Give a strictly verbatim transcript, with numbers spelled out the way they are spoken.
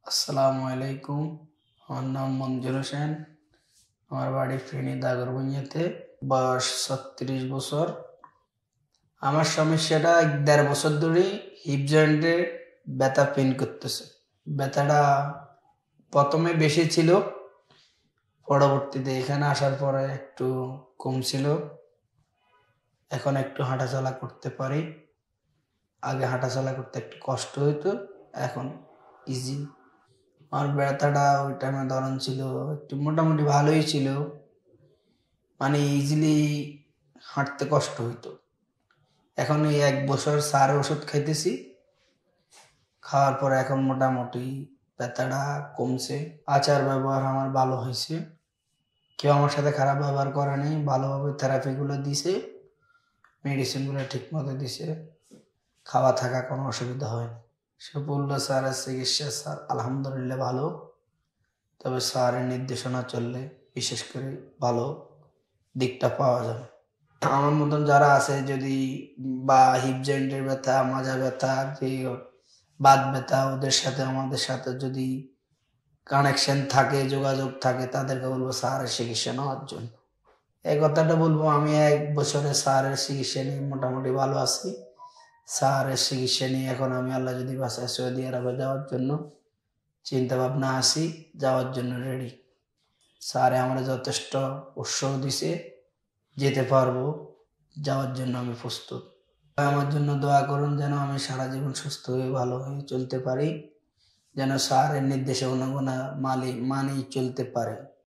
আসসালামু আলাইকুম। আমার নাম মঞ্জুর হোসেন। আমার বাড়ি ফেনী দাগরভূঞাতে। বয়স ছত্রিশ বছর। আমার সমস্যাটা দেড় বছর ধরেই হিপ জয়েন্টে ব্যথা পেইন করতেছে। ব্যথাটা প্রথমে বেশি ছিল, পরবর্তীতে এখানে আসার পরে একটু কম ছিল। এখন একটু হাঁটাচলা করতে পারি। আগে হাঁটাচলা করতে একটু কষ্ট হইতো, এখন ইজি। আমার ব্যথাটা ওই টাইমে ধরন ছিল একটু মোটামুটি ভালোই ছিল, মানে ইজিলি হাঁটতে কষ্ট হইতো। এখন এই এক বছর সার ওষুধ খাইতেছি, খাওয়ার পরে এখন মোটামুটি ব্যথাটা কমছে। আচার ব্যবহার আমার ভালো হয়েছে, কেউ আমার সাথে খারাপ ব্যবহার করেনি, ভালোভাবে থেরাপিগুলো দিছে, মেডিসিনগুলো ঠিক মতো দিছে, খাওয়া থাকা কোনো অসুবিধা হয়নি। সে বললো স্যারের চিকিৎসা স্যার আলহামদুলিল্লাহ ভালো, তবে স্যারের নির্দেশনা চললে বিশেষ করে ভালো দিকটা পাওয়া যাবে। আমার মতন যারা আছে যদি বা হিপ জয়েন্টের ব্যথা, মাজা ব্যথা, যে বাত ব্যথা, ওদের সাথে আমাদের সাথে যদি কানেকশন থাকে, যোগাযোগ থাকে, তাদেরকে বলবো স্যারের চিকিৎসা নেওয়ার জন্য। এই কথাটা বলবো, আমি এক বছরে স্যারের চিকিৎসা নিয়ে মোটামুটি ভালো আছি। স্যারের চিকিৎসা নিয়ে এখন আমি আল্লাহ যদি বাসায় সৌদি আরবে যাওয়ার জন্য চিন্তা ভাবনা আছি, যাওয়ার জন্য রেডি। স্যারে আমার যথেষ্ট উৎসাহ দিছে, যেতে পারবো, যাওয়ার জন্য আমি প্রস্তুত। আমার জন্য দোয়া করুন যেন আমি সারা জীবন সুস্থ হয়ে ভালো হয়ে চলতে পারি, যেন স্যারের নির্দেশনা মালি মানেই চলতে পারে।